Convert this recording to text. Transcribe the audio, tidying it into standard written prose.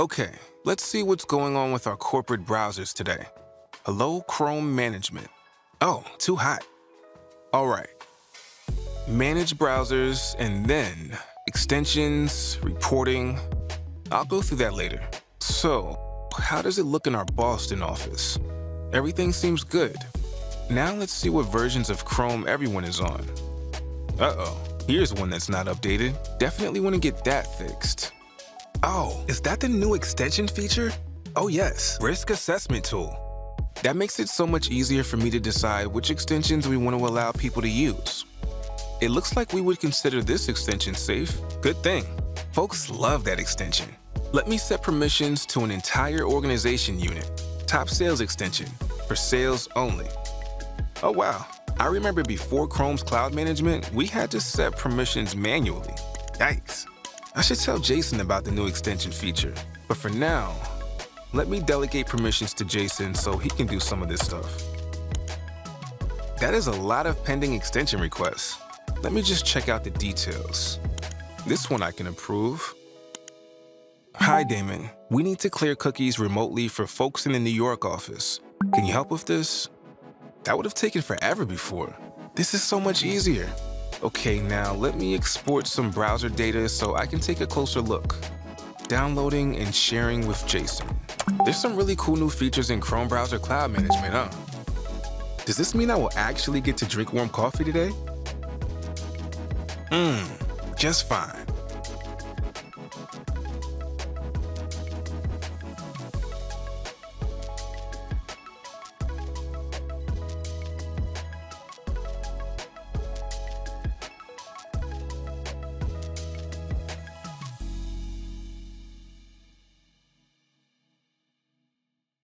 Okay, let's see what's going on with our corporate browsers today. Hello, Chrome management. Oh, too hot. All right. Manage browsers and then extensions, reporting. I'll go through that later. So, how does it look in our Boston office? Everything seems good. Now let's see what versions of Chrome everyone is on. Uh-oh, here's one that's not updated. Definitely want to get that fixed. Oh, is that the new extension feature? Oh yes, risk assessment tool. That makes it so much easier for me to decide which extensions we want to allow people to use. It looks like we would consider this extension safe. Good thing. Folks love that extension. Let me set permissions to an entire organization unit. Top sales extension, for sales only. Oh wow, I remember before Chrome's cloud management, we had to set permissions manually. Yikes. I should tell Jason about the new extension feature. But for now, let me delegate permissions to Jason so he can do some of this stuff. That is a lot of pending extension requests. Let me just check out the details. This one I can approve. Hi, Damon. We need to clear cookies remotely for folks in the New York office. Can you help with this? That would have taken forever before. This is so much easier. Okay, now let me export some browser data so I can take a closer look. Downloading and sharing with Jason. There's some really cool new features in Chrome browser cloud management, huh? Does this mean I will actually get to drink warm coffee today? Just fine.